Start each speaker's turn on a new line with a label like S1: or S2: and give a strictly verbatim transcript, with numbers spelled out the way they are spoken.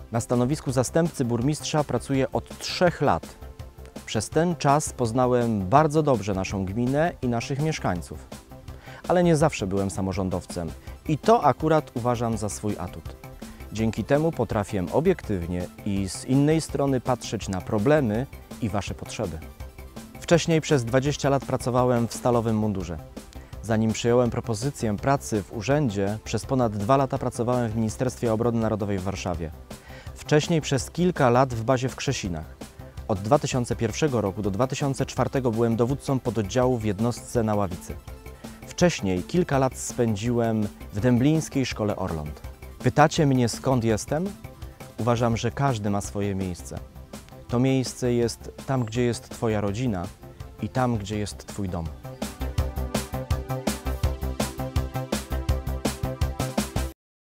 S1: Na stanowisku zastępcy burmistrza pracuję od trzech lat. Przez ten czas poznałem bardzo dobrze naszą gminę i naszych mieszkańców. Ale nie zawsze byłem samorządowcem i to akurat uważam za swój atut. Dzięki temu potrafię obiektywnie i z innej strony patrzeć na problemy i Wasze potrzeby. Wcześniej przez dwadzieścia lat pracowałem w stalowym mundurze. Zanim przyjąłem propozycję pracy w urzędzie, przez ponad dwa lata pracowałem w Ministerstwie Obrony Narodowej w Warszawie. Wcześniej przez kilka lat w bazie w Krzesinach. Od dwa tysiące pierwszego roku do dwa tysiące czwartego byłem dowódcą pododdziału w jednostce na Ławicy. Wcześniej kilka lat spędziłem w Dęblińskiej Szkole Orląt. Pytacie mnie, skąd jestem? Uważam, że każdy ma swoje miejsce. To miejsce jest tam, gdzie jest Twoja rodzina i tam, gdzie jest Twój dom.